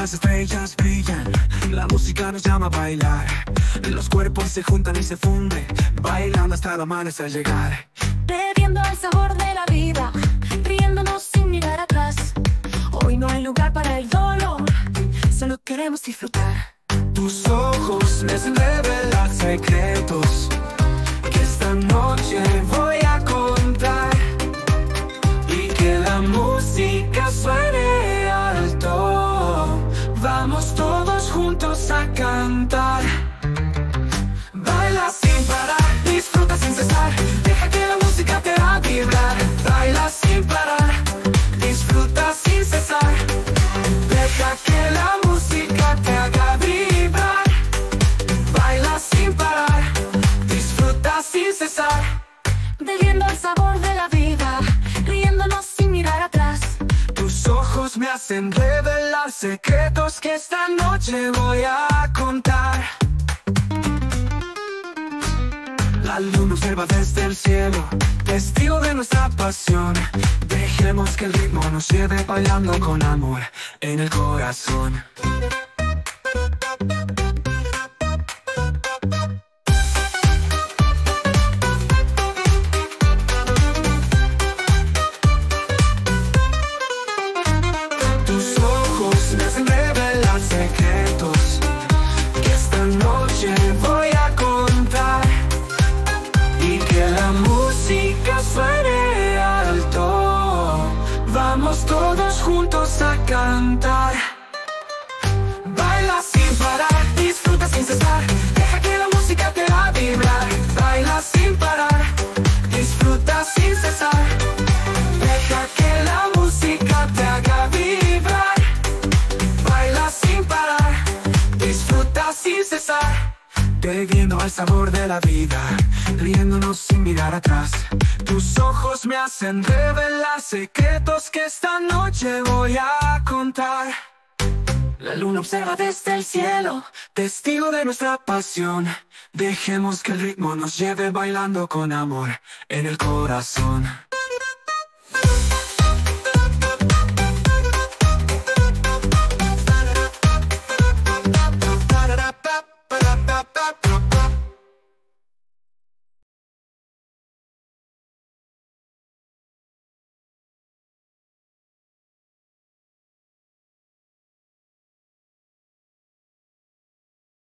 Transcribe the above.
las estrellas brillan, la música nos llama a bailar. Los cuerpos se juntan y se funden, bailando hasta el amanecer llegar. Bebiendo el sabor de la vida, riéndonos sin mirar atrás. Hoy no hay lugar para el dolor, solo queremos disfrutar. Tus ojos me hacen revelar secretos que esta noche voy a contar, y que la música suene alto. Vamos todos juntos a cantar. Baila sin parar, disfruta sin cesar, deja que la música te haga vibrar. Baila sin parar, disfruta sin cesar, deja que la música te haga vibrar. Baila sin parar, disfruta sin cesar, Bebiendo el sabor de la vida, riéndonos sin mirar atrás. tus ojos me hacen revelar secretos que esta noche voy a contar. La luna observa desde el cielo, testigo de nuestra pasión. Dejemos que el ritmo nos lleve bailando con amor en el corazón. Tus ojos me hacen revelar secretos que esta noche voy a contar, y que la música suene alto. Vamos todos juntos a cantar. Baila sin parar, disfruta sin cesar, deja que la música te haga vibrar. Baila sin parar, disfruta sin cesar, deja que la música te haga vibrar. Baila sin parar, disfruta sin cesar, bebiendo el sabor de la vida, riéndonos sin mirar atrás. Tus ojos me hacen revelar secretos que esta noche voy a contar. La luna observa desde el cielo, testigo de nuestra pasión. Dejemos que el ritmo nos lleve bailando con amor en el corazón.